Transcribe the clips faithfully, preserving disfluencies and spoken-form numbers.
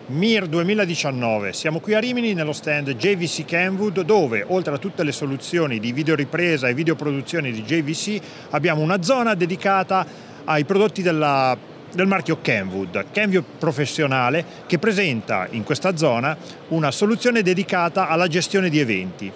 M I R duemiladiciannove, siamo qui a Rimini nello stand J V C Kenwood, dove oltre a tutte le soluzioni di videoripresa e videoproduzione di J V C abbiamo una zona dedicata ai prodotti della, del marchio Kenwood, Kenwood professionale, che presenta in questa zona una soluzione dedicata alla gestione di eventi.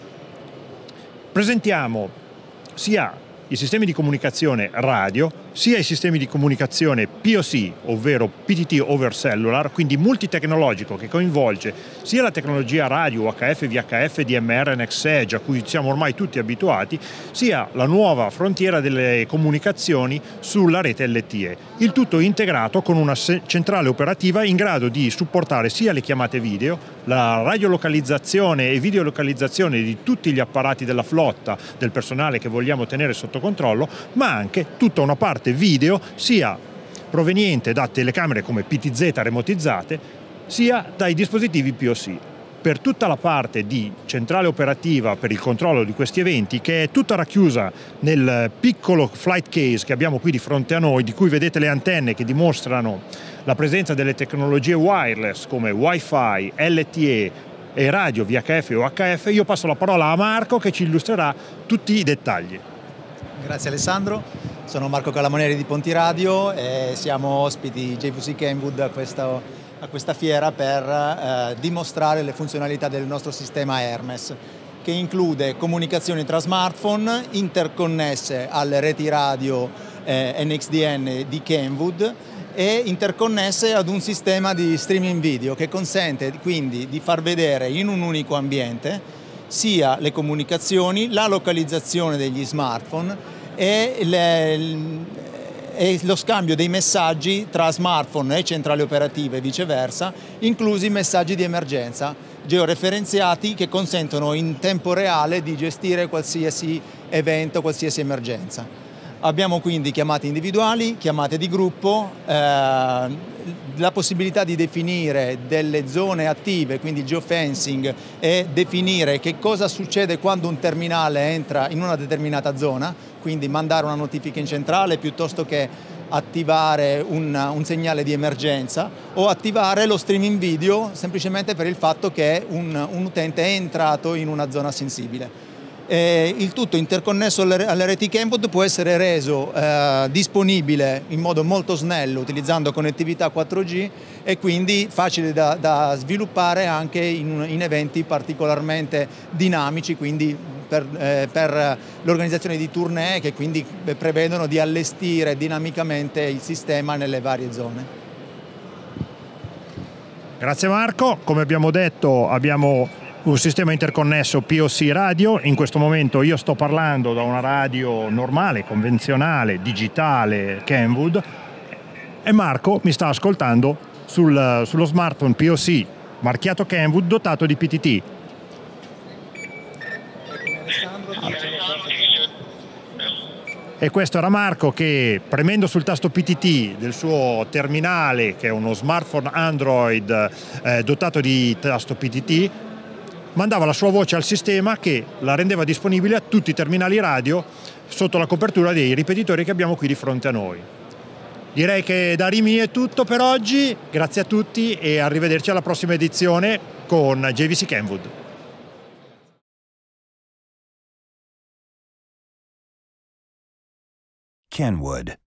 Presentiamo sia i sistemi di comunicazione radio, sia i sistemi di comunicazione P O C, ovvero P T T over cellular, quindi multitecnologico, che coinvolge sia la tecnologia radio, U H F, V H F, D M R, NextEdge, a cui siamo ormai tutti abituati, sia la nuova frontiera delle comunicazioni sulla rete L T E. Il tutto integrato con una centrale operativa in grado di supportare sia le chiamate video, la radiolocalizzazione e videolocalizzazione di tutti gli apparati della flotta, del personale che vogliamo tenere sotto controllo, ma anche tutta una parte video, sia proveniente da telecamere come P T Z remotizzate, sia dai dispositivi P O C. Per tutta la parte di centrale operativa per il controllo di questi eventi, che è tutta racchiusa nel piccolo flight case che abbiamo qui di fronte a noi, di cui vedete le antenne che dimostrano la presenza delle tecnologie wireless come Wi-Fi, L T E e radio V H F e U H F, io passo la parola a Marco che ci illustrerà tutti i dettagli. Grazie Alessandro, sono Marco Calamonieri di Ponti Radio e siamo ospiti J V C Kenwood a questa, a questa fiera per eh, dimostrare le funzionalità del nostro sistema Hermes, che include comunicazioni tra smartphone interconnesse alle reti radio eh, N X D N di Kenwood e interconnesse ad un sistema di streaming video che consente quindi di far vedere in un unico ambiente sia le comunicazioni, la localizzazione degli smartphone e, le, e lo scambio dei messaggi tra smartphone e centrali operative e viceversa, inclusi messaggi di emergenza georeferenziati che consentono in tempo reale di gestire qualsiasi evento, qualsiasi emergenza. Abbiamo quindi chiamate individuali, chiamate di gruppo, eh, la possibilità di definire delle zone attive, quindi il geofencing, e definire che cosa succede quando un terminale entra in una determinata zona, quindi mandare una notifica in centrale piuttosto che attivare un, un segnale di emergenza o attivare lo streaming video semplicemente per il fatto che un, un utente è entrato in una zona sensibile. Eh, il tutto interconnesso alle, alle reti Kenwood può essere reso eh, disponibile in modo molto snello utilizzando connettività quattro G e quindi facile da, da sviluppare anche in, in eventi particolarmente dinamici, quindi per, eh, per l'organizzazione di tournée che quindi prevedono di allestire dinamicamente il sistema nelle varie zone. Grazie Marco, come abbiamo detto abbiamo un sistema interconnesso P O C radio. In questo momento io sto parlando da una radio normale, convenzionale, digitale Kenwood, e Marco mi sta ascoltando sul, sullo smartphone P O C marchiato Kenwood dotato di P T T. E questo era Marco che, premendo sul tasto P T T del suo terminale, che è uno smartphone Android eh, dotato di tasto P T T, mandava la sua voce al sistema che la rendeva disponibile a tutti i terminali radio sotto la copertura dei ripetitori che abbiamo qui di fronte a noi. Direi che da Rimini è tutto per oggi, grazie a tutti e arrivederci alla prossima edizione con J V C Kenwood. Kenwood.